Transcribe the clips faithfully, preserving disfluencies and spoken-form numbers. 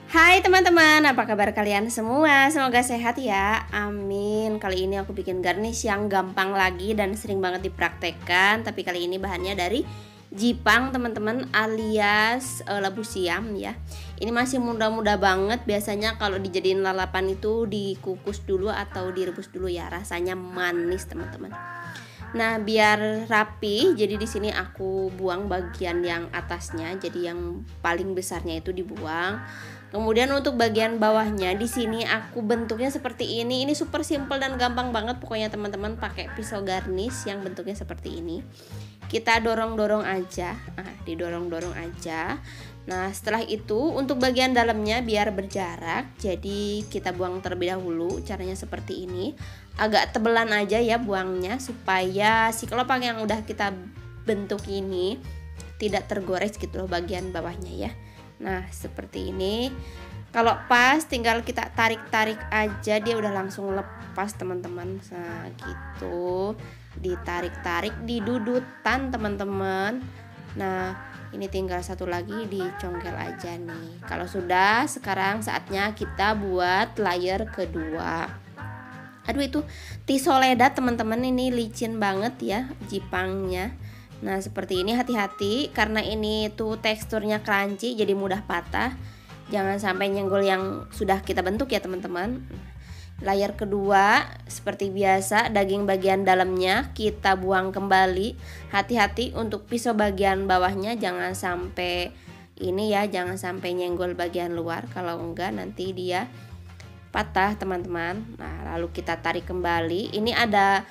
Hai teman-teman, apa kabar kalian semua? Semoga sehat ya, amin. Kali ini aku bikin garnish yang gampang lagi dan sering banget dipraktekkan. Tapi kali ini bahannya dari jipang teman-teman, alias uh, labu siam ya. Ini masih muda-muda banget. Biasanya kalau dijadiin lalapan itu dikukus dulu atau direbus dulu ya. Rasanya manis teman-teman. Nah, biar rapi, jadi di sini aku buang bagian yang atasnya, jadi yang paling besarnya itu dibuang. Kemudian untuk bagian bawahnya di sini aku bentuknya seperti ini. Ini super simple dan gampang banget pokoknya teman-teman, pakai pisau garnish yang bentuknya seperti ini. Kita dorong-dorong aja. Nah, didorong-dorong aja. Nah, setelah itu untuk bagian dalamnya biar berjarak, jadi kita buang terlebih dahulu. Caranya seperti ini. Agak tebelan aja ya buangnya supaya si kelopak yang udah kita bentuk ini tidak tergores gitu loh bagian bawahnya ya. Nah, seperti ini. Kalau pas tinggal kita tarik-tarik aja, dia udah langsung lepas teman-teman. Nah, gitu. Ditarik-tarik, didudutan teman-teman. Nah, ini tinggal satu lagi dicongkel aja nih. Kalau sudah, sekarang saatnya kita buat layer kedua. Aduh, itu tisoleda teman-teman, ini licin banget ya jipangnya. Nah, seperti ini, hati-hati karena ini tuh teksturnya crunchy, jadi mudah patah. Jangan sampai nyenggol yang sudah kita bentuk ya teman-teman. Layer kedua seperti biasa, daging bagian dalamnya kita buang kembali. Hati-hati untuk pisau bagian bawahnya, jangan sampai ini ya, jangan sampai nyenggol bagian luar. Kalau enggak nanti dia patah teman-teman. Nah, lalu kita tarik kembali. Ini ada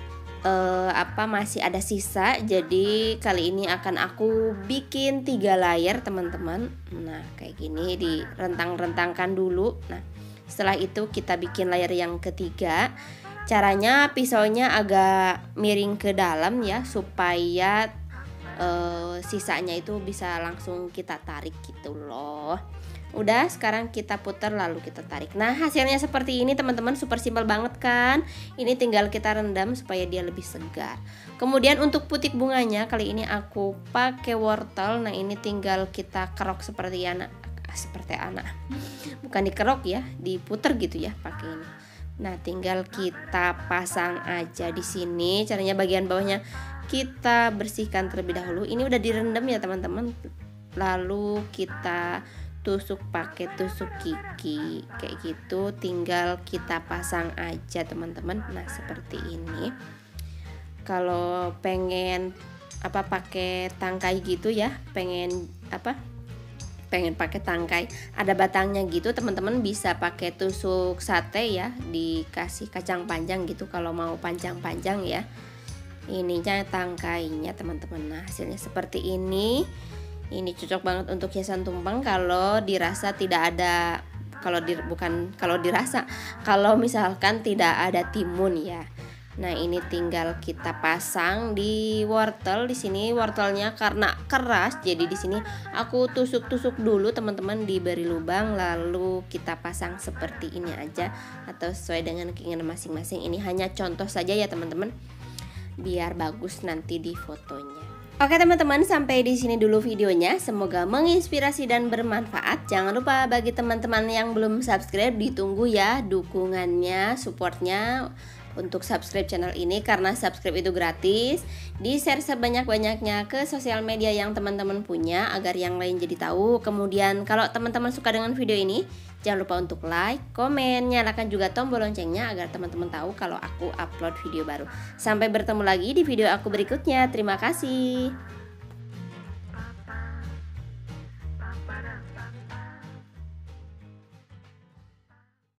eh, apa masih ada sisa, jadi kali ini akan aku bikin tiga layer teman-teman. Nah, kayak gini direntang-rentangkan dulu. Nah, setelah itu kita bikin layer yang ketiga. Caranya pisaunya agak miring ke dalam ya, supaya eh, sisanya itu bisa langsung kita tarik gitu loh. Udah, sekarang kita putar lalu kita tarik. Nah, hasilnya seperti ini teman-teman, super simpel banget kan. Ini tinggal kita rendam supaya dia lebih segar. Kemudian untuk putik bunganya kali ini aku pakai wortel. Nah, ini tinggal kita kerok seperti anak seperti anak. Bukan dikerok ya, diputer gitu ya pakai ini. Nah, tinggal kita pasang aja di sini. Caranya bagian bawahnya kita bersihkan terlebih dahulu. Ini udah direndam ya teman-teman. Lalu kita tusuk pakai tusuk gigi kayak gitu, tinggal kita pasang aja teman-teman. Nah, seperti ini. Kalau pengen apa pakai tangkai gitu ya, pengen apa pengen pakai tangkai ada batangnya gitu teman-teman, bisa pakai tusuk sate ya, dikasih kacang panjang gitu kalau mau panjang-panjang ya. Ininya tangkainya teman-teman. Nah, hasilnya seperti ini. Ini cocok banget untuk hiasan tumpeng kalau dirasa tidak ada, kalau di, bukan kalau dirasa, kalau misalkan tidak ada timun ya. Nah, ini tinggal kita pasang di wortel. Di sini wortelnya karena keras, jadi di sini aku tusuk-tusuk dulu teman-teman, diberi lubang lalu kita pasang seperti ini aja atau sesuai dengan keinginan masing-masing. Ini hanya contoh saja ya teman-teman, biar bagus nanti di fotonya. Oke teman-teman, sampai di sini dulu videonya. Semoga menginspirasi dan bermanfaat. Jangan lupa bagi teman-teman yang belum subscribe, ditunggu ya dukungannya, supportnya untuk subscribe channel ini, karena subscribe itu gratis. Di share sebanyak-banyaknya ke sosial media yang teman-teman punya agar yang lain jadi tahu. Kemudian kalau teman-teman suka dengan video ini, jangan lupa untuk like, komen, nyalakan juga tombol loncengnya agar teman-teman tahu kalau aku upload video baru. Sampai bertemu lagi di video aku berikutnya. Terima kasih.